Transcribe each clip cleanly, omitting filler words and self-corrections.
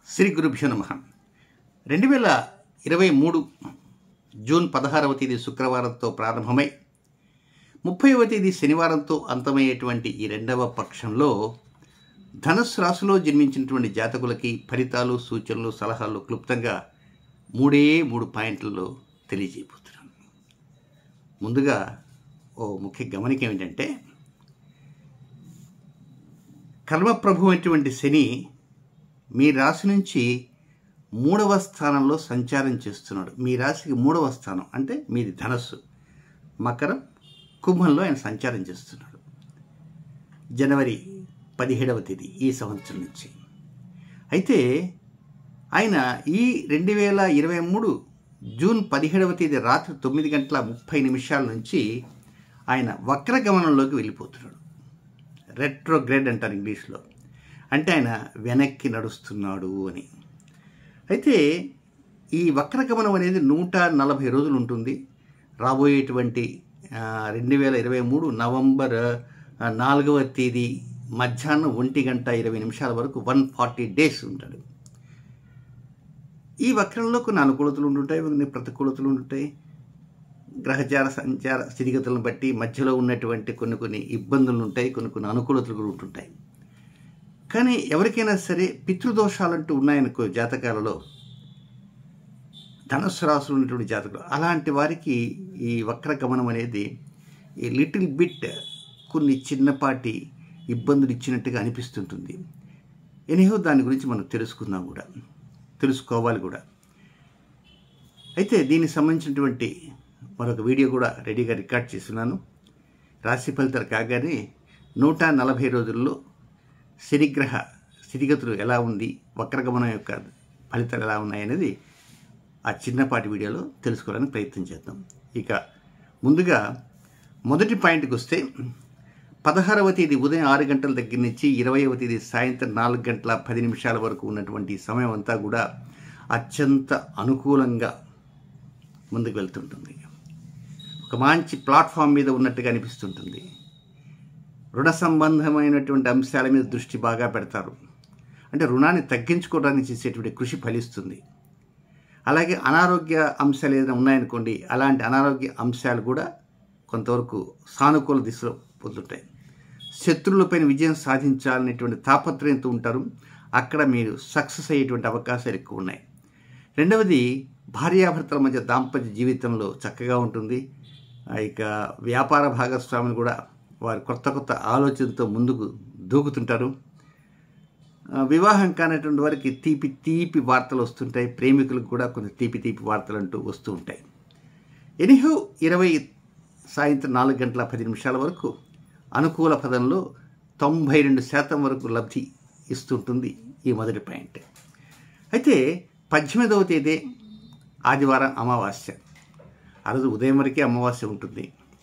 శ్రీ గురుభ్యో నమః. 2023 జూన్ 16వ తేదీ శుక్రవారంతో ప్రారంభమై 30వ తేదీ శనివారంతో అంతమయ్యేటువంటి ఈ రెండవ పక్షంలో ధనుస్సు రాశిలో జన్మించినటువంటి జాతకులకి ఫలితాలు, సూచనలు, సలహాలు క్లుప్తంగా మూడు పాయింట్లలో తెలియజేయబోతున్నాను. ముందుగా ఓ ముఖ్య గమనిక ఏమిటంటే, కర్మప్రభు అయినటువంటి శని మీ రాశి నుంచి 3వ స్థానంలో సంచారం చేస్తున్నాడు. మీ రాశికి 3వ స్థానం అంటే మీది ధనస్సు, మకరం, కుంభంలో ఆయన సంచారం చేస్తున్నాడు. జనవరి 17వ తేదీ ఈ సంవత్సరం నుంచి. అయితే ఆయన ఈ 2023 జూన్ 17వ తేదీ రాత్రి 9:30 నుంచి ఆయన వక్రగమనంలోకి వెళ్ళిపోతున్నాడు. రెట్రోగ్రేడ్ అంటారు ఇంగ్లీష్లో. అంటే ఆయన వెనక్కి నడుస్తున్నాడు అని. అయితే ఈ వక్రగమనం అనేది 140 రోజులు ఉంటుంది. రాబోయేటువంటి 2023 నవంబర్ 4వ తేదీ మధ్యాహ్నం 1:20 వరకు 140 డేస్ ఉంటాడు. ఈ వక్రంలో కొన్ని అనుకూలతలు ఉంటుంటాయి, కొన్ని ప్రతికూలతలు ఉంటుంటాయి. గ్రహచార సంచార స్థితిగతులను బట్టి మధ్యలో ఉన్నటువంటి కొన్ని ఇబ్బందులు ఉంటాయి, కొన్ని అనుకూలతలు కూడా ఉంటుంటాయి. కానీ ఎవరికైనా సరే పితృదోషాలంటూ ఉన్నాయనుకో జాతకాలలో, ధనుస్సు రాశులు ఉన్నటువంటి జాతకులు, అలాంటి వారికి ఈ వక్రగమనం అనేది ఈ లిటిల్ బిట్ కొన్ని చిన్నపాటి ఇబ్బందులు ఇచ్చినట్టుగా అనిపిస్తుంటుంది. ఎనీహో దాని గురించి మనం తెలుసుకోవాలి కూడా. అయితే దీనికి సంబంధించినటువంటి మరొక వీడియో కూడా రెడీగా రికార్డ్ చేస్తున్నాను. రాశి ఫలితాలు కాగానే 140 రోజుల్లో శనిగ్రహ స్థితిగతులు ఎలా ఉంది, వక్రగమనం యొక్క ఫలితాలు ఎలా ఉన్నాయనేది ఆ చిన్నపాటి వీడియోలో తెలుసుకోవడానికి ప్రయత్నం చేద్దాం. ఇక ముందుగా మొదటి పాయింట్కి వస్తే, 16వ తేదీ ఉదయం 6 గంటల దగ్గర నుంచి 20వ తేదీ సాయంత్రం 4:10 వరకు ఉన్నటువంటి సమయం అంతా కూడా అత్యంత అనుకూలంగా ముందుకు వెళ్తుంటుంది. ఒక మంచి ప్లాట్ఫామ్ మీద ఉన్నట్టుగా అనిపిస్తుంటుంది. రుణ సంబంధమైనటువంటి అంశాల మీద దృష్టి బాగా పెడతారు. అంటే రుణాన్ని తగ్గించుకోవడానికి చేసేటువంటి కృషి ఫలిస్తుంది. అలాగే అనారోగ్య అంశాలు ఏదైనా ఉన్నాయనుకోండి, అలాంటి అనారోగ్య అంశాలు కూడా కొంతవరకు సానుకూల దిశలో పొందుతాయి. శత్రువులపైన విజయం సాధించాలనేటువంటి తాపత్రయంతో ఉంటారు. అక్కడ మీరు సక్సెస్ అయ్యేటువంటి అవకాశాలు ఎక్కువ ఉన్నాయి. రెండవది, భార్యాభర్తల మధ్య దాంపత్య జీవితంలో చక్కగా ఉంటుంది. ఇక వ్యాపార భాగస్వాములు కూడా వారు కొత్త ఆలోచనతో ముందుకు దూకుతుంటారు. వివాహం కానటువంటి వారికి తీపి వార్తలు వస్తుంటాయి. ప్రేమికులకు కూడా కొంచెం తీపి వార్తలు అంటూ వస్తూ ఉంటాయి. ఎనీహో 20 సాయంత్రం 4:10 వరకు అనుకూల పదంలో 92% వరకు లబ్ధి ఇస్తుంటుంది ఈ మొదటి పాయింట్. అయితే 18వ తేదీ ఆదివారం అమావాస్య. ఆ రోజు ఉదయం వరకే అమావాస్య ఉంటుంది.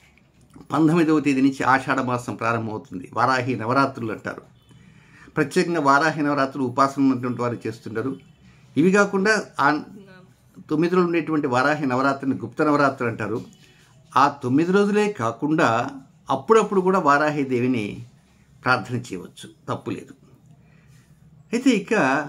19వ తేదీ నుంచి ఆషాఢ మాసం ప్రారంభమవుతుంది. వారాహి నవరాత్రులు అంటారు. ప్రత్యేకంగా వారాహి నవరాత్రులు ఉపాసన ఉన్నటువంటి వారు చేస్తుంటారు. ఇవి కాకుండా ఆ 9 రోజులు ఉండేటువంటి వారాహి నవరాత్రిని గుప్త నవరాత్రులు అంటారు. ఆ 9 రోజులే కాకుండా అప్పుడప్పుడు కూడా వారాహి దేవిని ప్రార్థన చేయవచ్చు, తప్పులేదు. అయితే ఇక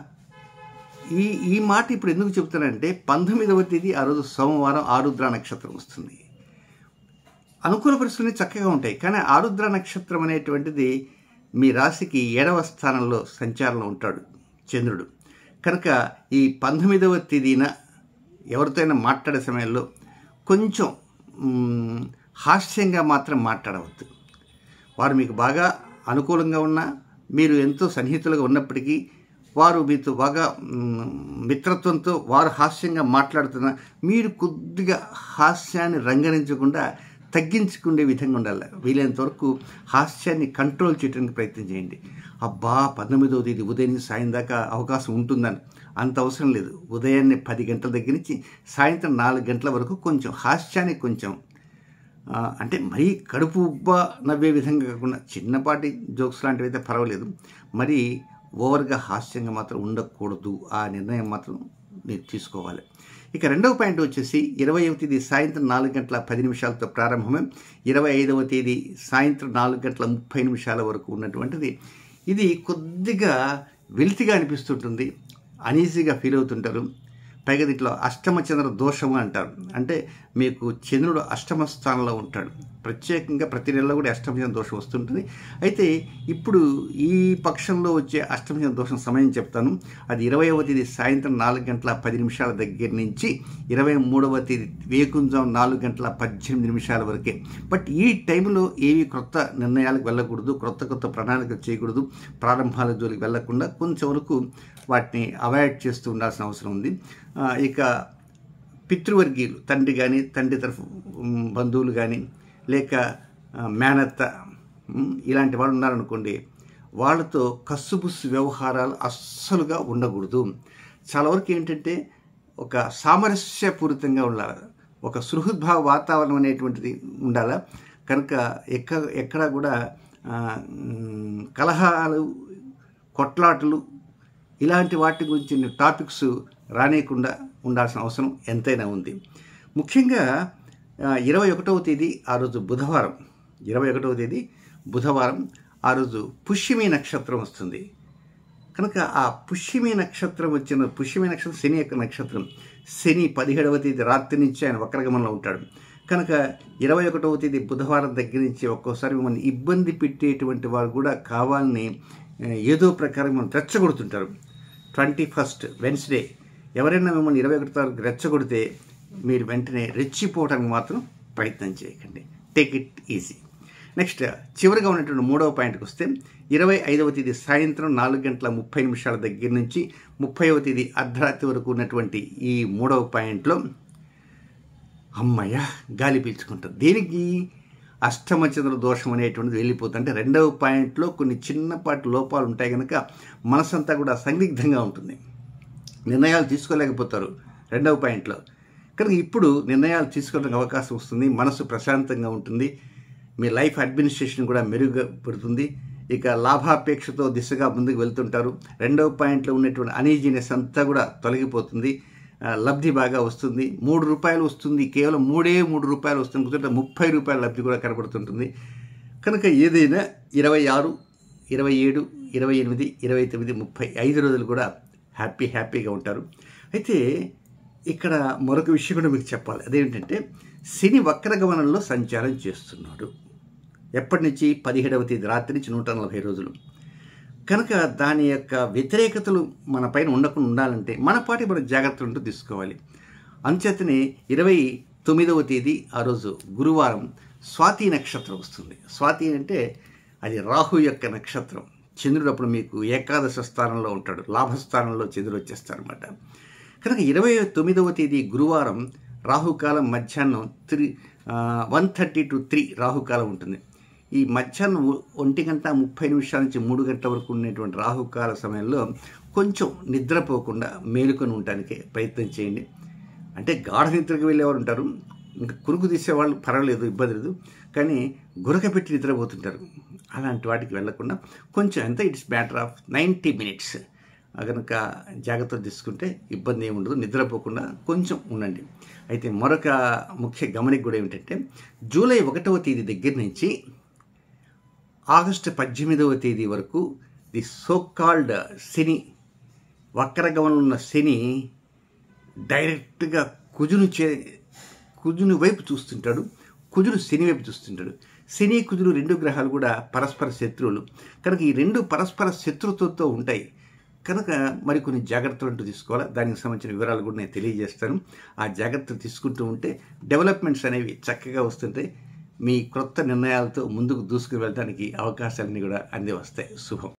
ఈ మాట ఇప్పుడు ఎందుకు చెప్తానంటే, 19వ తేదీ ఆ రోజు సోమవారం ఆరుద్ర నక్షత్రం వస్తుంది. అనుకూల పరిస్థితులు చక్కగా ఉంటాయి. కానీ ఆరుద్ర నక్షత్రం అనేటువంటిది మీ రాశికి 7వ స్థానంలో సంచారంలో ఉంటాడు చంద్రుడు. కనుక ఈ 19వ తేదీన ఎవరితో అయినా మాట్లాడే సమయంలో కొంచెం హాస్యంగా మాత్రం మాట్లాడవద్దు. వారు మీకు బాగా అనుకూలంగా ఉన్నా, మీరు ఎంతో సన్నిహితులుగా ఉన్నప్పటికీ, వారు మీతో బాగా మిత్రత్వంతో వారు హాస్యంగా మాట్లాడుతున్నా మీరు కొద్దిగా హాస్యాన్ని రంగరించకుండా తగ్గించుకునే విధంగా ఉండాలి. వీలైనంత వరకు హాస్యాన్ని కంట్రోల్ చేయడానికి ప్రయత్నం చేయండి. 19వ తేదీ ఉదయం నుంచి సాయం దాకా అవకాశం ఉంటుందని అంత అవసరం లేదు. ఉదయాన్నే 10 గంటల దగ్గర నుంచి సాయంత్రం 4 గంటల వరకు కొంచెం హాస్యాన్ని అంటే మరీ కడుపు ఉబ్బా నవ్వే విధంగా కాకుండా చిన్నపాటి జోక్స్ లాంటివి అయితే పర్వాలేదు. మరి ఓవర్గా హాస్యంగా మాత్రం ఉండకూడదు. ఆ నిర్ణయం మాత్రం మీరు తీసుకోవాలి. ఇక రెండవ పాయింట్ వచ్చేసి, 20వ తేదీ సాయంత్రం 4:10 ప్రారంభమై 25వ తేదీ సాయంత్రం 4:30 వరకు ఉన్నటువంటిది. ఇది కొద్దిగా వెలితిగా అనిపిస్తుంటుంది. అనీజీగా ఫీల్ అవుతుంటారు. పైగా దీంట్లో అష్టమ చంద్ర దోషము అంటారు. అంటే మీకు చంద్రుడు అష్టమ స్థానంలో ఉంటాడు. ప్రత్యేకంగా ప్రతి నెలలో కూడా అష్టమ చంద్ర దోషం వస్తుంటుంది. అయితే ఇప్పుడు ఈ పక్షంలో వచ్చే అష్టమ చంద్ర దోషం సమయం చెప్తాను. అది 20వ తేదీ సాయంత్రం 4:10 దగ్గర నుంచి 23వ తేదీ వేకుంజాం 4:18 వరకే. బట్ ఈ టైంలో ఏవి కొత్త నిర్ణయాలకు వెళ్ళకూడదు, కొత్త ప్రణాళికలు చేయకూడదు, ప్రారంభాల జోలికి వెళ్లకుండా కొంచెం వరకు వాటిని అవాయిడ్ చేస్తూ ఉండాల్సిన అవసరం ఉంది. ఇక పితృవర్గీయులు, తండ్రి కానీ, తండ్రి తరఫు బంధువులు కానీ, లేక మేనత్త ఇలాంటి వాళ్ళు ఉన్నారనుకోండి, వాళ్ళతో కస్సుబుస్సు వ్యవహారాలు అస్సలుగా ఉండకూడదు. చాలా వరకు ఏంటంటే ఒక సామరస్యపూరితంగా ఉండాలి, ఒక సుహృద్భావ వాతావరణం అనేటువంటిది ఉండాలి. కనుక ఎక్కడా కూడా కలహాలు, కొట్లాటలు ఇలాంటి వాటి గురించి టాపిక్స్ రానియకుండా ఉండాల్సిన అవసరం ఎంతైనా ఉంది. ముఖ్యంగా 21వ తేదీ ఆ రోజు బుధవారం, 21వ తేదీ బుధవారం ఆ రోజు పుష్యమి నక్షత్రం వస్తుంది. కనుక ఆ పుష్యమి నక్షత్రం వచ్చిన పుష్యమి నక్షత్రం శని యొక్క నక్షత్రం. శని 17వ తేదీ రాత్రి నుంచి ఆయన వక్రగమనంలో ఉంటాడు. కనుక 21వ తేదీ బుధవారం దగ్గర నుంచి ఒక్కోసారి మిమ్మల్ని ఇబ్బంది పెట్టేటువంటి వారు కూడా కావాలని ఏదో ప్రకారం మనం రెచ్చగొడుతుంటారు. 21st వెన్స్డే ఎవరైనా మిమ్మల్ని 21వ తారీఖు రెచ్చగొడితే మీరు వెంటనే రెచ్చిపోవడానికి మాత్రం ప్రయత్నం చేయకండి. Take it easy. నెక్స్ట్ చివరిగా ఉన్నటువంటి 3వ పాయింట్కి వస్తే 25వ తేదీ సాయంత్రం 4:30 దగ్గర నుంచి 30వ తేదీ అర్ధరాత్రి వరకు ఉన్నటువంటి ఈ 3వ పాయింట్లో అమ్మయ్య గాలి పీల్చుకుంటారు. దేనికి? అష్టమ చంద్ర దోషం అనేటువంటిది వెళ్ళిపోతుంది. అంటే 2వ పాయింట్లో కొన్ని చిన్నపాటి లోపాలు ఉంటాయి కనుక మనసంతా కూడా సందిగ్ధంగా ఉంటుంది, నిర్ణయాలు తీసుకోలేకపోతారు 2వ పాయింట్లో. కనుక ఇప్పుడు నిర్ణయాలు తీసుకోవడానికి అవకాశం వస్తుంది, మనసు ప్రశాంతంగా ఉంటుంది, మీ లైఫ్ అడ్మినిస్ట్రేషన్ కూడా మెరుగుపడుతుంది. ఇక లాభాపేక్షతో దిశగా ముందుకు వెళ్తుంటారు. 2వ పాయింట్లో ఉన్నటువంటి అనీజీనెస్ అంతా కూడా తొలగిపోతుంది, లబ్ధి బాగా వస్తుంది. 3 రూపాయలు వస్తుంది, కేవలం 3 రూపాయలు వస్తుంది, కూర్చుంటే 30 రూపాయల లబ్ధి కూడా కనబడుతుంటుంది. కనుక ఏదైనా 26, 27, 28, 29, 30 5 రోజులు కూడా హ్యాపీగా ఉంటారు. అయితే ఇక్కడ మరొక విషయం కూడా మీకు చెప్పాలి. అదేంటంటే శని వక్రగమనంలో సంచారం చేస్తున్నాడు. ఎప్పటి నుంచి? 17వ తేదీ రాత్రి నుంచి 140 రోజులు. కనుక దాని యొక్క వ్యతిరేకతలు మన పైన ఉండకుండా ఉండాలంటే మన పాటి మనం జాగ్రత్తలు తీసుకోవాలి. అంచేతనే 29వ తేదీ ఆ రోజు గురువారం స్వాతి నక్షత్రం వస్తుంది. స్వాతి అంటే అది రాహు యొక్క నక్షత్రం. చంద్రుడు అప్పుడు మీకు ఏకాదశ స్థానంలో ఉంటాడు, లాభస్థానంలో చంద్రుడు వచ్చేస్తారనమాట. కనుక 29వ తేదీ గురువారం రాహుకాలం మధ్యాహ్నం 1:30 to 3 రాహుకాలం ఉంటుంది. ఈ మధ్యాహ్నం 1:30 నుంచి 3 గంటల వరకు ఉండేటువంటి రాహుకాల సమయంలో కొంచెం నిద్రపోకుండా మేలుకొని ఉండటానికి ప్రయత్నం చేయండి. అంటే గాఢ నిద్రకు వెళ్ళేవారు ఉంటారు, ఇంకా కురుకు తీసేవాళ్ళు పర్వాలేదు, ఇబ్బంది లేదు. కానీ గురక పెట్టి నిద్రపోతుంటారు. అలాంటి వాటికి వెళ్లకుండా కొంచెం ఎంత ఇట్స్ మ్యాటర్ ఆఫ్ 90 minutes కనుక జాగ్రత్తలు తీసుకుంటే ఇబ్బంది ఏమి ఉండదు. నిద్రపోకుండా కొంచెం ఉండండి. అయితే మరొక ముఖ్య గమనిక కూడా ఏమిటంటే జూలై 1వ తేదీ దగ్గర నుంచి ఆగస్టు 18వ తేదీ వరకు ది సోకాల్డ్ శని, వక్రగమనంలో ఉన్న శని డైరెక్ట్గా కుజుని వైపు చూస్తుంటాడు, కుజుడు శని వైపు చూస్తుంటాడు. శని కుజుడు 2 గ్రహాలు కూడా పరస్పర శత్రువులు. కనుక ఈ 2 పరస్పర శత్రుత్వంతో ఉంటాయి. కనుక మరికొన్ని జాగ్రత్తలు అంటూ తీసుకోవాలి. దానికి సంబంధించిన వివరాలు కూడా నేను తెలియజేస్తాను. ఆ జాగ్రత్తలు తీసుకుంటూ ఉంటే డెవలప్మెంట్స్ అనేవి చక్కగా వస్తుంటాయి. మీ క్రొత్త నిర్ణయాలతో ముందుకు దూసుకు వెళ్ళడానికి అవకాశాలన్నీ కూడా అంది వస్తాయి. శుభం.